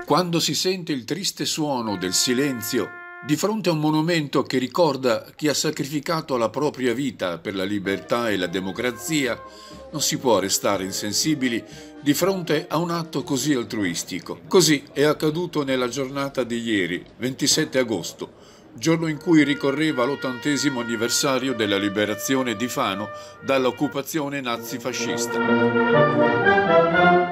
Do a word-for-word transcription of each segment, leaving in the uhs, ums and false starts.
Quando si sente il triste suono del silenzio di fronte a un monumento che ricorda chi ha sacrificato la propria vita per la libertà e la democrazia, non si può restare insensibili di fronte a un atto così altruistico. Così è accaduto nella giornata di ieri, ventisette agosto, giorno in cui ricorreva l'ottantesimo anniversario della liberazione di Fano dall'occupazione nazifascista.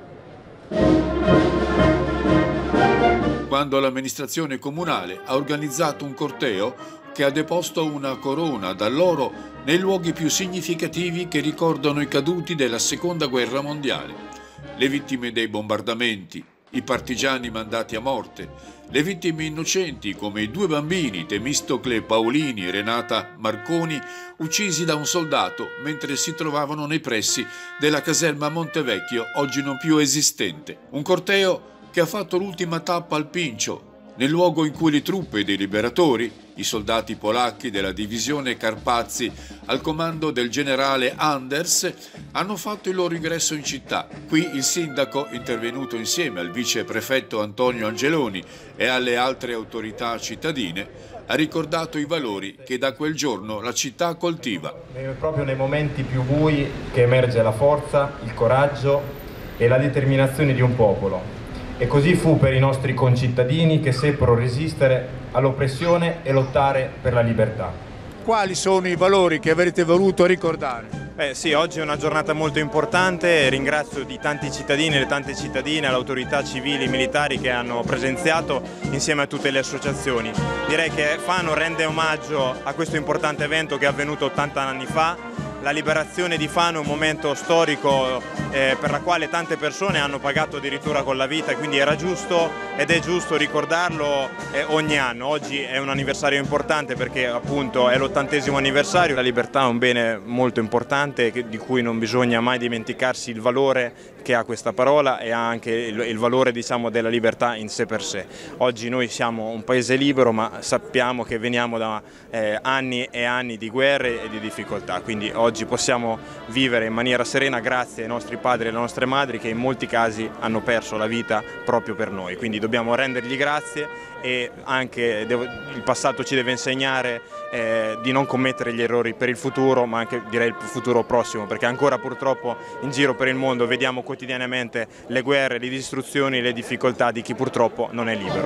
Quando l'amministrazione comunale ha organizzato un corteo che ha deposto una corona d'alloro nei luoghi più significativi che ricordano i caduti della Seconda Guerra Mondiale, le vittime dei bombardamenti, i partigiani mandati a morte, le vittime innocenti come i due bambini Temistocle Paolini e Renata Marconi uccisi da un soldato mentre si trovavano nei pressi della caserma Montevecchio, oggi non più esistente. Un corteo che ha fatto l'ultima tappa al Pincio, nel luogo in cui le truppe dei liberatori, i soldati polacchi della divisione Carpazzi al comando del generale Anders, hanno fatto il loro ingresso in città. Qui il sindaco, intervenuto insieme al viceprefetto Antonio Angeloni e alle altre autorità cittadine, ha ricordato i valori che da quel giorno la città coltiva. È proprio nei momenti più bui che emerge la forza, il coraggio e la determinazione di un popolo. E così fu per i nostri concittadini che seppero resistere all'oppressione e lottare per la libertà. Quali sono i valori che avrete voluto ricordare? Beh, sì, oggi è una giornata molto importante, ringrazio di tanti cittadini e le tante cittadine, le autorità civili e militari che hanno presenziato insieme a tutte le associazioni. Direi che Fano rende omaggio a questo importante evento che è avvenuto ottanta anni fa. La liberazione di Fano è un momento storico eh, per la quale tante persone hanno pagato addirittura con la vita, quindi era giusto ed è giusto ricordarlo eh, ogni anno. Oggi è un anniversario importante perché appunto è l'ottantesimo anniversario. La libertà è un bene molto importante di cui non bisogna mai dimenticarsi il valore che ha questa parola e anche il, il valore, diciamo, della libertà in sé per sé. Oggi noi siamo un paese libero, ma sappiamo che veniamo da eh, anni e anni di guerre e di difficoltà, quindi oggi possiamo vivere in maniera serena grazie ai nostri padri e alle nostre madri che in molti casi hanno perso la vita proprio per noi, quindi dobbiamo rendergli grazie e anche devo, il passato ci deve insegnare eh, di non commettere gli errori per il futuro, ma anche direi il futuro prossimo, perché ancora purtroppo in giro per il mondo vediamo quotidianamente le guerre, le distruzioni, le difficoltà di chi purtroppo non è libero.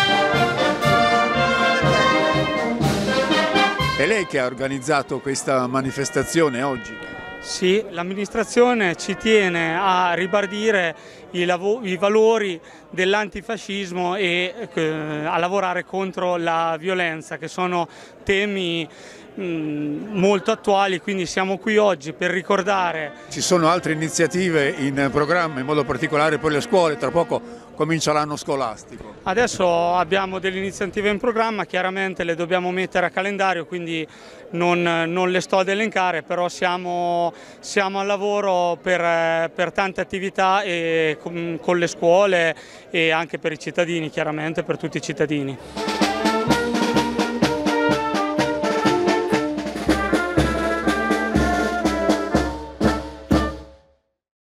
È lei che ha organizzato questa manifestazione oggi? Sì, l'amministrazione ci tiene a ribadire i, i valori dell'antifascismo e eh, a lavorare contro la violenza, che sono temi mh, molto attuali, quindi siamo qui oggi per ricordare. Ci sono altre iniziative in programma, in modo particolare per le scuole, tra poco comincia l'anno scolastico. Adesso abbiamo delle iniziative in programma, chiaramente le dobbiamo mettere a calendario, quindi non, non le sto ad elencare, però siamo, siamo al lavoro per, per tante attività e con, con le scuole e anche per i cittadini, chiaramente per tutti i cittadini.